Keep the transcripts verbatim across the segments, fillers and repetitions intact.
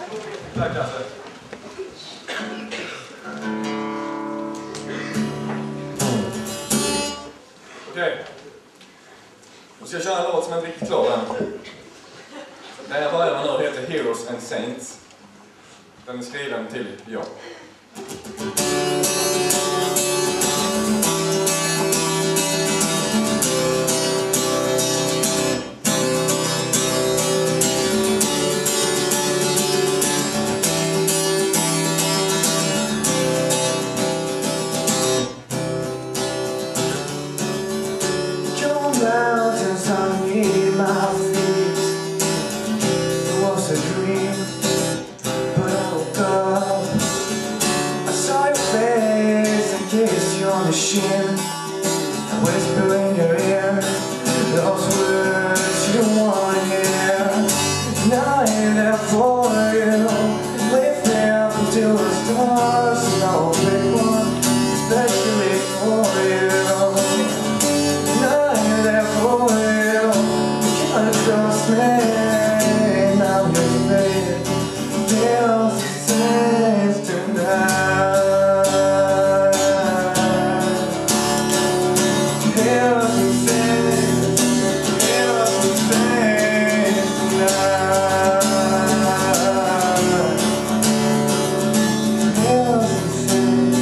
Tack Lasse. Okej. Nu ska jag köra en låt som är inte riktigt klar än. Den jag börjar med nu heter Heroes and Saints. Den är skriven till jag. Mountains underneath my feet. It was a dream, but I woke up. I saw your face and kissed you on the shin. I whisper in your ear those words you don't want to hear. Now I'm there for you. Lift me up until the stars, and I'll pick one especially for you. Trust me, now you're ready. Heroes and saints tonight. Heroes and saints, heroes and saints tonight. Heroes and saints.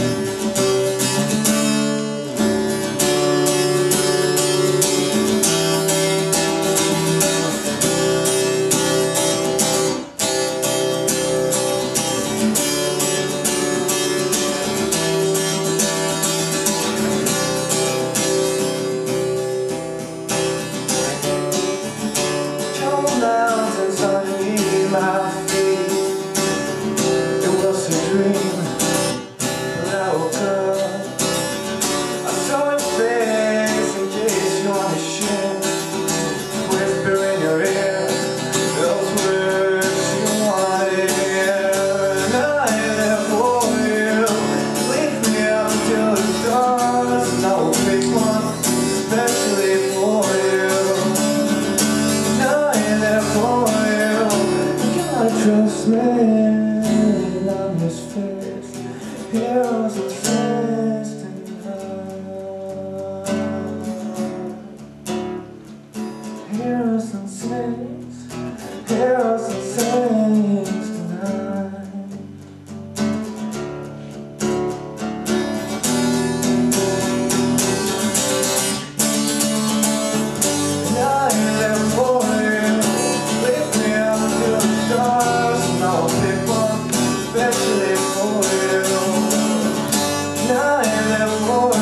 Mountains underneath my feet. It was a dream, but I woke up. I saw your face and kissed you on the shin. Whisper in your ear those words you wanted to hear. And I'm there for you. Lift me up until the stars, and I will pick one especially for you. Trust me, I'm his face. Heroes and saints tonight. Heroes and saints, heroes and saints tonight. And I'm there for you. Lift me up until the stars, I'll pick one especially for you. Now I'm there for